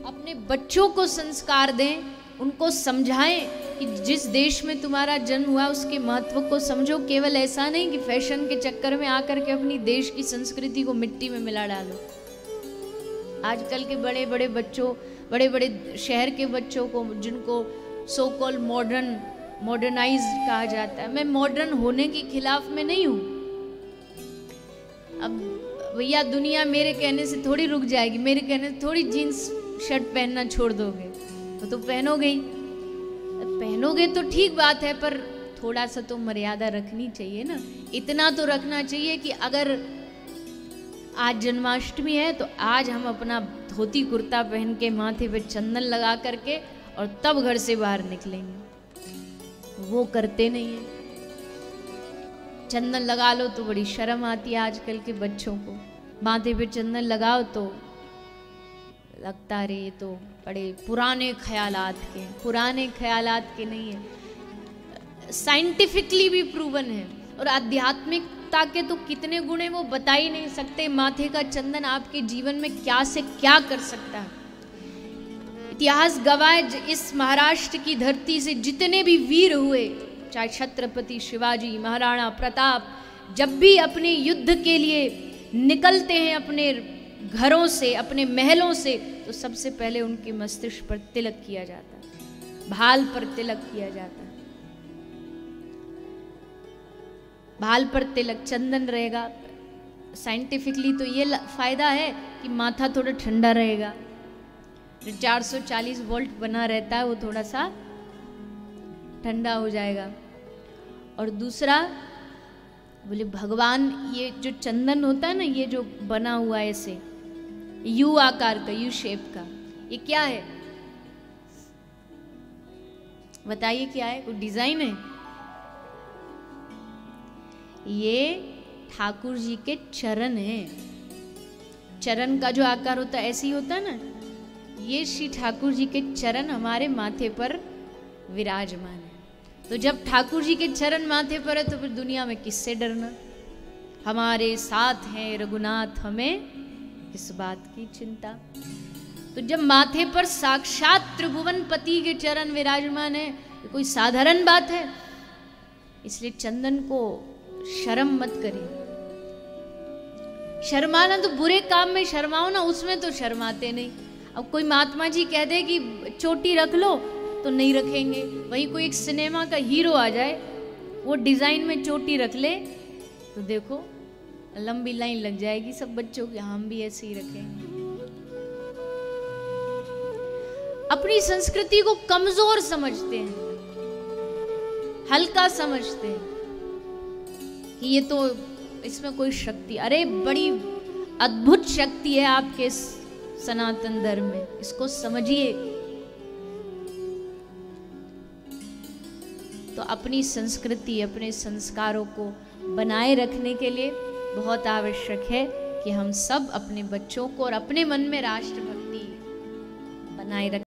अपने बच्चों को संस्कार दें, उनको समझाएं कि जिस देश में तुम्हारा जन्म हुआ उसके महत्व को समझो। केवल ऐसा नहीं कि फैशन के चक्कर में आकर के अपनी देश की संस्कृति को मिट्टी में मिला डालो। आजकल के बड़े बड़े बच्चों, बड़े बड़े शहर के बच्चों को, जिनको सो कॉल मॉडर्नाइज कहा जाता है, मैं मॉडर्न होने के खिलाफ में नहीं हूँ। अब भैया दुनिया मेरे कहने से थोड़ी रुक जाएगी, मेरे कहने से थोड़ी जीन्स शर्ट पहनना छोड़ दोगे, तो पहनोगे ही। पहनोगे तो ठीक बात है, पर थोड़ा सा तो मर्यादा रखनी चाहिए ना। इतना तो रखना चाहिए कि अगर आज जन्माष्टमी है तो आज हम अपना धोती कुर्ता पहन के माथे पे चंदन लगा करके और तब घर से बाहर निकलेंगे। वो करते नहीं है। चंदन लगा लो तो बड़ी शर्म आती है आजकल के बच्चों को। माथे पे चंदन लगाओ तो लगता रे ये तो बड़े पुराने ख्यालात के नहीं है। साइंटिफिकली भी प्रूवन है। और आध्यात्मिकता के तो कितने गुण हैं वो बता ही नहीं सकते। माथे का चंदन आपके जीवन में क्या से क्या कर सकता है। इतिहास गवाह, इस महाराष्ट्र की धरती से जितने भी वीर हुए, चाहे छत्रपति शिवाजी, महाराणा प्रताप, जब भी अपने युद्ध के लिए निकलते हैं अपने घरों से, अपने महलों से, तो सबसे पहले उनके मस्तिष्क पर तिलक किया जाता है, भाल पर तिलक किया जाता है। भाल पर तिलक, चंदन रहेगा। साइंटिफिकली तो ये फायदा है कि माथा थोड़ा ठंडा रहेगा। जो 440 वोल्ट बना रहता है वो थोड़ा सा ठंडा हो जाएगा। और दूसरा बोले भगवान, ये जो चंदन होता है ना, ये जो बना हुआ है ऐसे यू आकार का, यू शेप का, ये क्या है बताइए? क्या है? कोई डिजाइन है? ये ठाकुर जी के चरण है। चरण का जो आकार होता है ऐसे ही होता है ना, ये श्री ठाकुर जी के चरण हमारे माथे पर विराजमान है। तो जब ठाकुर जी के चरण माथे पर है तो फिर दुनिया में किससे डरना। हमारे साथ हैं रघुनाथ, हमें किस बात की चिंता। तो जब माथे पर साक्षात त्रिभुवन पति के चरण विराजमान है, तो कोई साधारण बात है। इसलिए चंदन को शर्म मत करिए। शर्माना तो बुरे काम में शर्माओ ना, उसमें तो शर्माते नहीं। अब कोई महात्मा जी कह दे कि चोटी रख लो तो नहीं रखेंगे। वहीं कोई एक सिनेमा का हीरो आ जाए, वो डिजाइन में चोटी रख ले, तो देखो लंबी लाइन लग जाएगी सब बच्चों की, हम भी ऐसे ही रखेंगे। अपनी संस्कृति को कमजोर समझते हैं, हल्का समझते हैं कि ये तो इसमें कोई शक्ति, अरे बड़ी अद्भुत शक्ति है आपके सनातन धर्म में, इसको समझिए। तो अपनी संस्कृति, अपने संस्कारों को बनाए रखने के लिए बहुत आवश्यक है कि हम सब अपने बच्चों को और अपने मन में राष्ट्रभक्ति बनाए रखें।